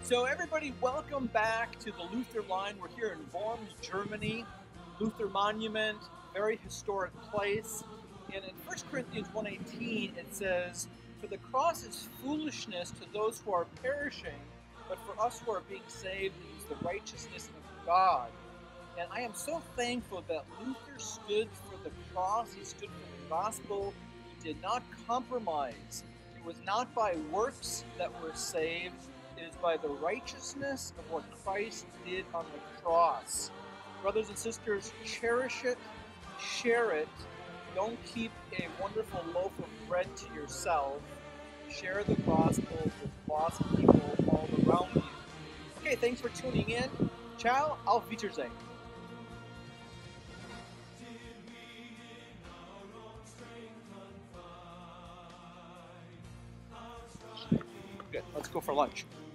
So everybody, welcome back to the Luther Line. We're here in Worms, Germany. Luther Monument, very historic place. And in 1 Corinthians 1:18, it says, "For the cross is foolishness to those who are perishing, but for us who are being saved, it is the righteousness of God." And I am so thankful that Luther stood for the cross. He stood for the gospel. He did not compromise. It was not by works that we're saved. It is by the righteousness of what Christ did on the cross. Brothers and sisters, cherish it, share it. Don't keep a wonderful loaf of bread to yourself. Share the gospel with lost people all around you. Okay, thanks for tuning in. Ciao, auf Wiedersehen. Good, let's go for lunch.